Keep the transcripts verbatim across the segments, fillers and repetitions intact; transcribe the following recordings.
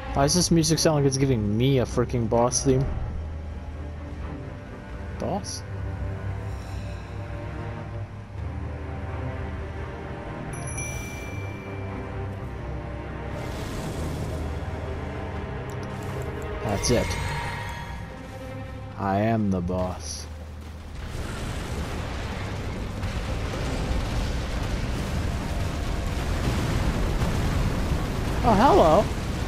Why does this music sound like it's giving me a freaking boss theme? Boss? That's it. I am the boss. Oh, hello.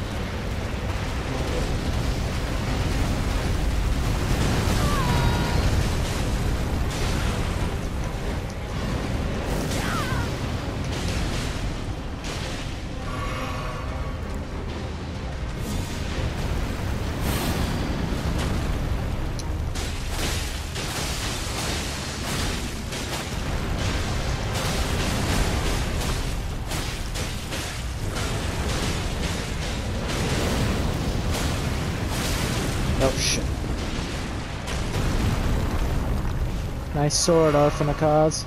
Oh shit. Nice sword, Arphanakaz.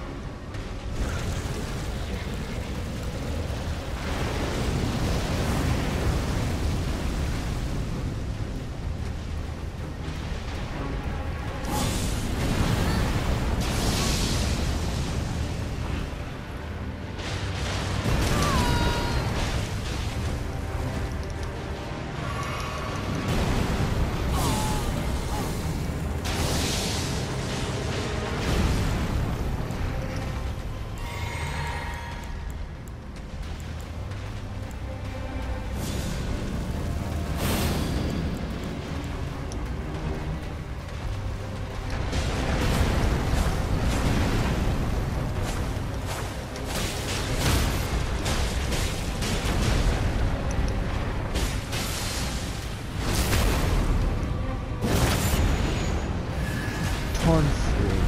Torn free.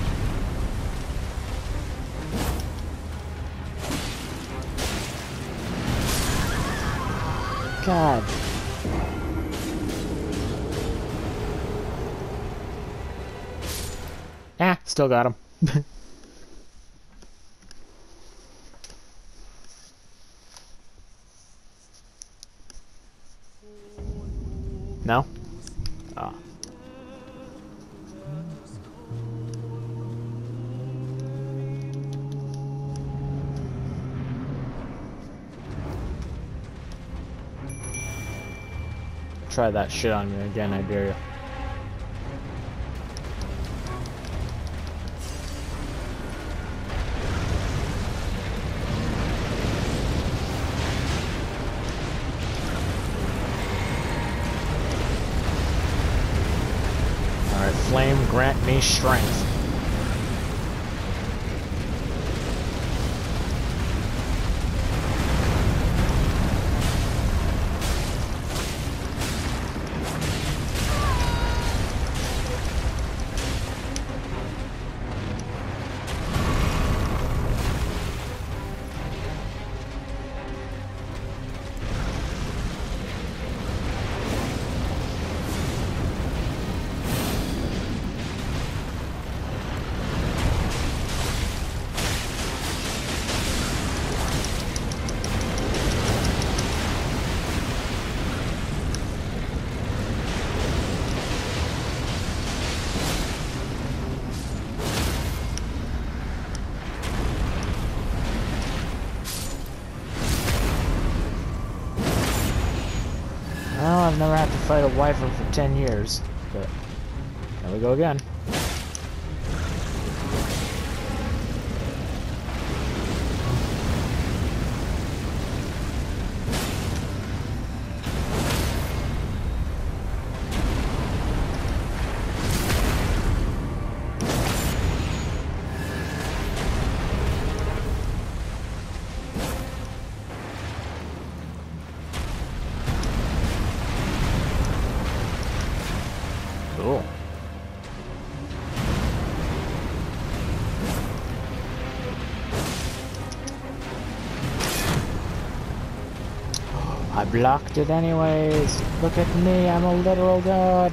God. Ah, still got him. No? Ah. Try that shit on me again, I dare you. Alright, flame, grant me strength. Well, I've never had to fight a wyvern for ten years, but there we go again. Cool. I blocked it anyways. Look at me, I'm a literal god.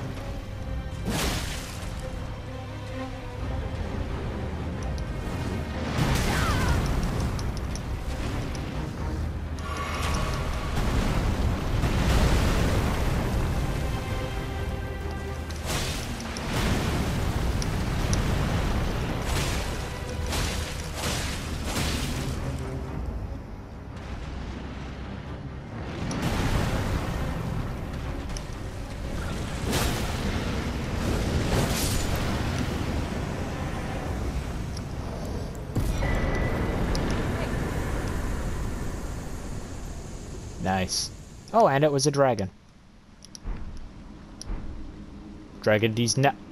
Nice. Oh, and it was a dragon. Dragon D's net.